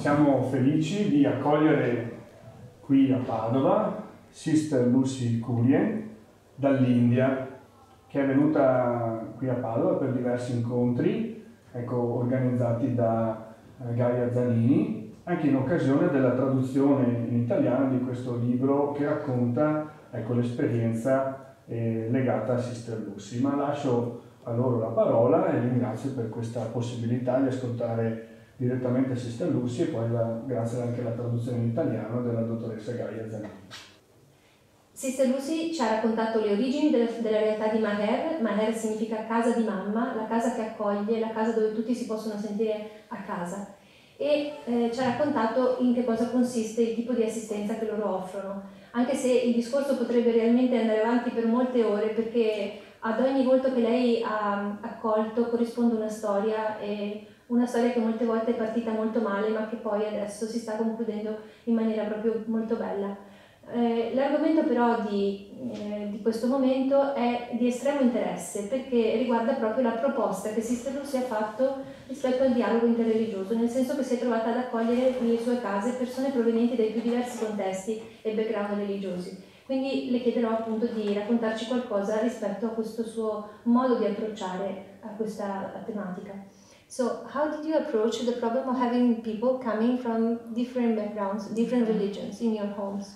siamo felici di accogliere qui a Padova Sister Lucy Curien dall'India, che è venuta qui a Padova per diversi incontri, organizzati da Gaia Zanini, anche in occasione della traduzione in italiano di questo libro che racconta l'esperienza legata a Sister Lucy. Ma lascio a loro la parola e ringrazio per questa possibilità di ascoltare direttamente Sister Lucy e poi grazie anche alla traduzione in italiano della dottoressa Gaia Zanini. Sister Lucy ci ha raccontato le origini della realtà di Maher. Maher significa casa di mamma, la casa che accoglie, la casa dove tutti si possono sentire a casa. E ci ha raccontato in che cosa consiste il tipo di assistenza che loro offrono, anche se il discorso potrebbe realmente andare avanti per molte ore, perché ad ogni volto che lei ha accolto corrisponde una storia, e una storia che molte volte è partita molto male ma che poi adesso si sta concludendo in maniera proprio molto bella. L'argomento però di questo momento è di estremo interesse, perché riguarda proprio la proposta che Sister Lucy ha fatto rispetto al dialogo interreligioso, nel senso che si è trovata ad accogliere nelle sue case persone provenienti dai più diversi contesti e background religiosi. Quindi le chiederò appunto di raccontarci qualcosa rispetto a questo suo modo di approcciare a questa tematica. So, how did you approach the problem of having people coming from different backgrounds, different religions in your homes?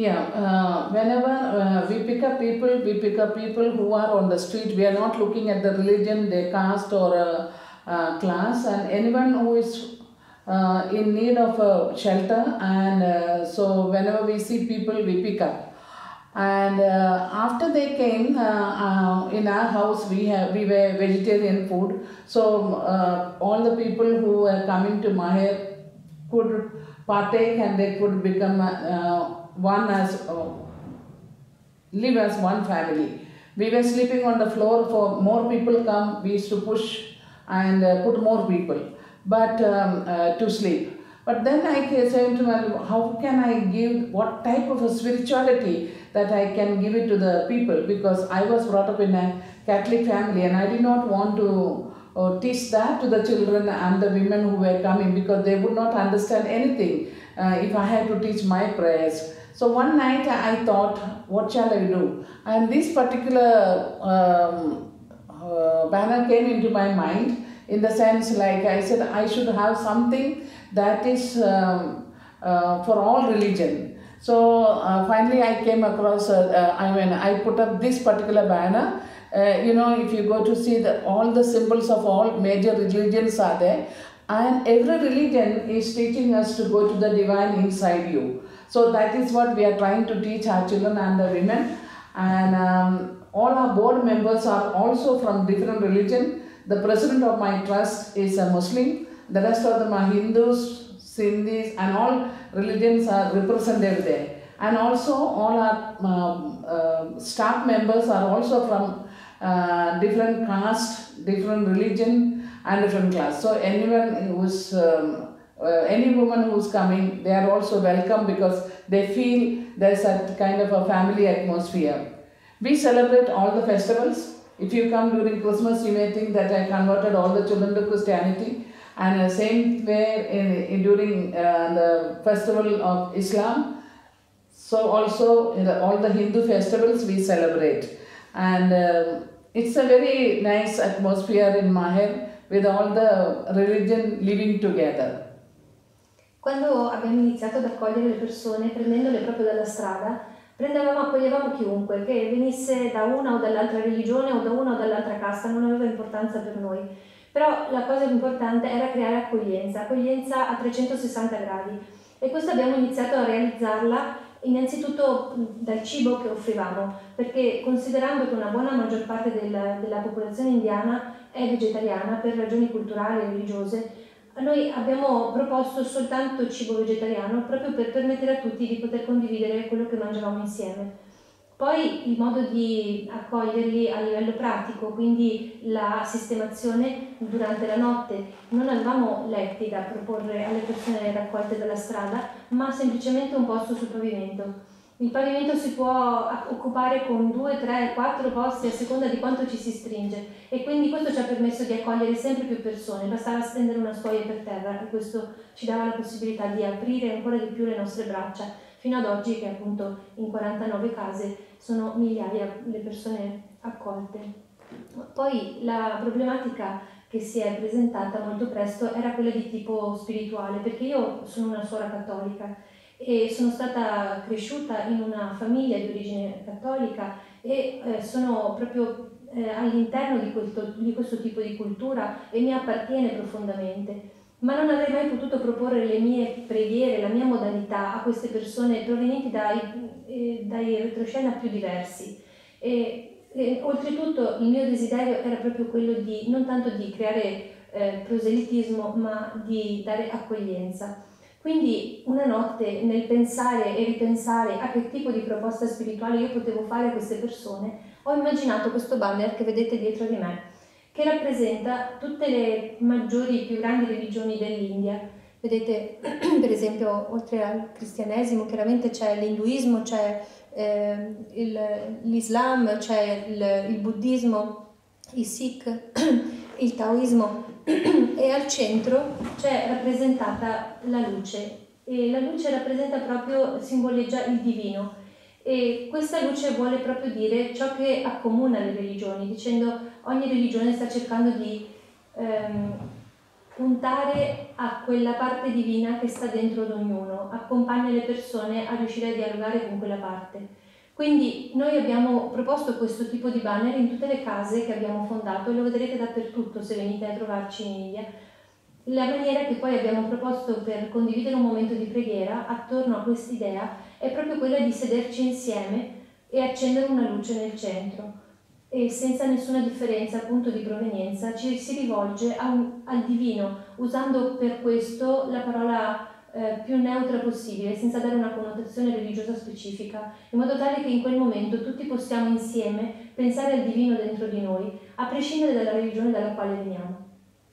Yeah, whenever we pick up people who are on the street. We are not looking at the religion, their caste or class, and anyone who is in need of a shelter. And so whenever we see people, we pick up. And after they came in our house, we were vegetarian food. So all the people who were coming to Maher could partake, and they could become live as one family. We were sleeping on the floor. For more people come, we used to push and put more people, but to sleep. But then I said to myself, how can I give, what type of a spirituality that I can give it to the people? Because I was brought up in a Catholic family, and I did not want to teach that to the children and the women who were coming, because they would not understand anything if I had to teach my prayers. So one night I thought, what shall I do? And this particular banner came into my mind, in the sense, like I said, I should have something that is for all religion. So finally I came across, I put up this particular banner. If you go to see, all the symbols of all major religions are there, and every religion is teaching us to go to the divine inside you. So that is what we are trying to teach our children and the women. And all our board members are also from different religion. The president of my trust is a Muslim. The rest of them are Hindus, Sindhis, and all religions are represented there. And also all our staff members are also from different caste, different religion, and different class. So anyone who's any woman who's coming, they are also welcome, because they feel there's a kind of a family atmosphere. We celebrate all the festivals. If you come during Christmas, you may think that I converted all the children to Christianity. And the same way during the festival of Islam. So also all the Hindu festivals we celebrate. And it's a very nice atmosphere in Maher, with all the religion living together. Quando abbiamo iniziato ad accogliere le persone, prendendole proprio dalla strada, accoglievamo chiunque, che venisse da una o dall'altra religione o da una o dall'altra casta, non aveva importanza per noi. Però la cosa importante era creare accoglienza a 360 gradi. E questo abbiamo iniziato a realizzarla innanzitutto dal cibo che offrivamo, perché considerando che una buona maggior parte della popolazione indiana è vegetariana per ragioni culturali e religiose, noi abbiamo proposto soltanto cibo vegetariano, proprio per permettere a tutti di poter condividere quello che mangiavamo insieme. Poi il modo di accoglierli a livello pratico, quindi la sistemazione durante la notte. Non avevamo letti da proporre alle persone raccolte dalla strada, ma semplicemente un posto sul pavimento. Il pavimento si può occupare con 2, 3, 4 posti a seconda di quanto ci si stringe, e quindi questo ci ha permesso di accogliere sempre più persone. Bastava stendere una stuoia per terra e questo ci dava la possibilità di aprire ancora di più le nostre braccia, fino ad oggi che appunto in 49 case sono migliaia le persone accolte. Poi la problematica che si è presentata molto presto era quella di tipo spirituale, perché io sono una suora cattolica e sono stata cresciuta in una famiglia di origine cattolica e sono proprio all'interno di questo tipo di cultura e mi appartiene profondamente. Ma non avrei mai potuto proporre le mie preghiere, la mia modalità a queste persone provenienti dai retroscena più diversi. E oltretutto il mio desiderio era proprio quello di non tanto di creare proselitismo, ma di dare accoglienza. Quindi una notte, nel pensare e ripensare a che tipo di proposta spirituale io potevo fare a queste persone, ho immaginato questo banner che vedete dietro di me, che rappresenta tutte le maggiori e più grandi religioni dell'India. Vedete, per esempio, oltre al cristianesimo, chiaramente c'è l'induismo, c'è l'Islam, c'è il buddismo, i Sikh, il taoismo, e al centro c'è rappresentata la luce, e la luce rappresenta proprio, simboleggia il divino, e questa luce vuole proprio dire ciò che accomuna le religioni, dicendo ogni religione sta cercando di puntare a quella parte divina che sta dentro ad ognuno, accompagna le persone a riuscire a dialogare con quella parte. Quindi noi abbiamo proposto questo tipo di banner in tutte le case che abbiamo fondato e lo vedrete dappertutto se venite a trovarci in India. La maniera che poi abbiamo proposto per condividere un momento di preghiera attorno a quest'idea è proprio quella di sederci insieme e accendere una luce nel centro, e senza nessuna differenza appunto di provenienza ci si rivolge al divino, usando per questo la parola più neutra possibile, senza dare una connotazione religiosa specifica, in modo tale che in quel momento tutti possiamo insieme pensare al divino dentro di noi, a prescindere dalla religione dalla quale veniamo.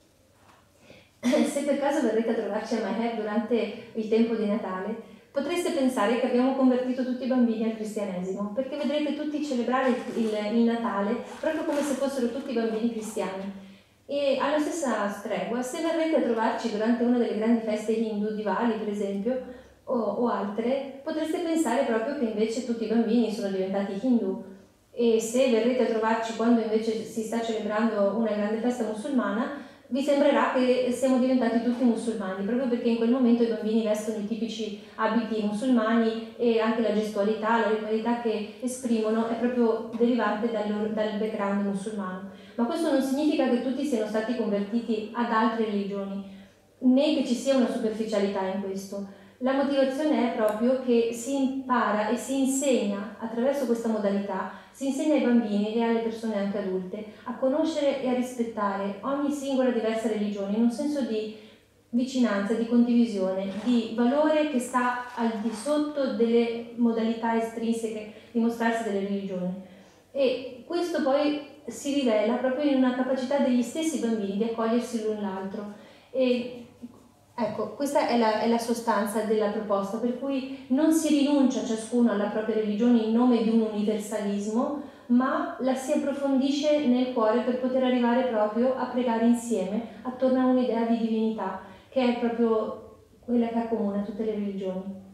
Se per caso verrete a trovarci a Maher durante il tempo di Natale, potreste pensare che abbiamo convertito tutti i bambini al cristianesimo, perché vedrete tutti celebrare il Natale proprio come se fossero tutti bambini cristiani. E alla stessa stregua, se verrete a trovarci durante una delle grandi feste hindu, Diwali per esempio, o altre, potreste pensare proprio che invece tutti i bambini sono diventati hindu. E se verrete a trovarci quando invece si sta celebrando una grande festa musulmana, vi sembrerà che siamo diventati tutti musulmani, proprio perché in quel momento i bambini vestono i tipici abiti musulmani e anche la gestualità, la ritualità che esprimono è proprio derivante dal background musulmano. Ma questo non significa che tutti siano stati convertiti ad altre religioni, né che ci sia una superficialità in questo. La motivazione è proprio che si impara e si insegna attraverso questa modalità, si insegna ai bambini e alle persone anche adulte a conoscere e a rispettare ogni singola diversa religione in un senso di vicinanza, di condivisione, di valore che sta al di sotto delle modalità estrinseche di mostrarsi delle religioni. E questo poi si rivela proprio in una capacità degli stessi bambini di accogliersi l'un l'altro. E ecco, questa è la sostanza della proposta, per cui non si rinuncia ciascuno alla propria religione in nome di un universalismo, ma la si approfondisce nel cuore per poter arrivare proprio a pregare insieme attorno a un'idea di divinità, che è proprio quella che accomuna tutte le religioni.